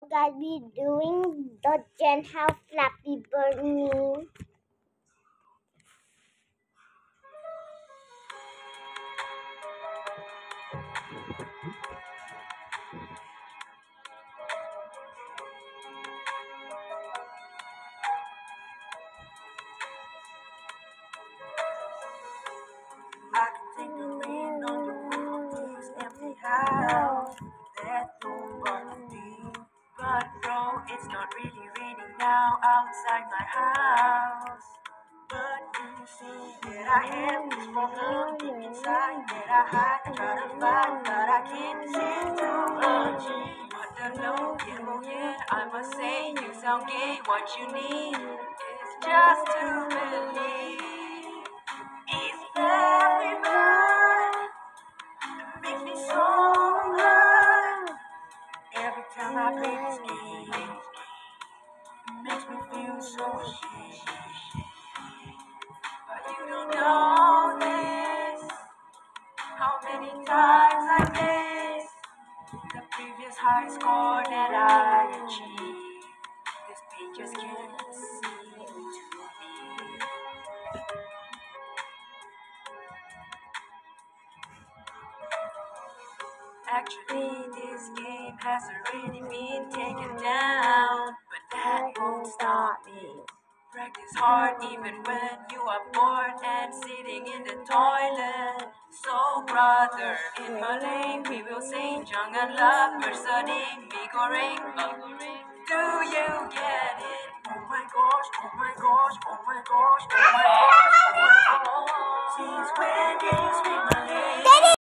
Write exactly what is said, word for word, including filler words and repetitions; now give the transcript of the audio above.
Guys, we doing the Gen House Flappy Bird meme. I can take the rain on the roof of this empty house. That don't bother me. But bro, it's not really raining now outside my house. But you see that I have this problem deep inside that I hide, try to fight, but I can't seem to. O M G, what the no, yeah, oh yeah, I must say you sound gay. What you need is just to believe. It's very bad, makes me so hurt. Every time I play this game, it makes me feel so shit. But you don't know this, how many times I missed the previous high score that I achieved. This page just can't seem to be. Actually, this game has already been taken down, but that won't stop me. Practice hard even when you are bored and sitting in the toilet. So brother, in Malay we will say jangan love bersedih mie goreng. Do you get it? Oh my gosh, oh my gosh, oh my gosh, oh my gosh, oh my gosh. Since when did you speak Malay?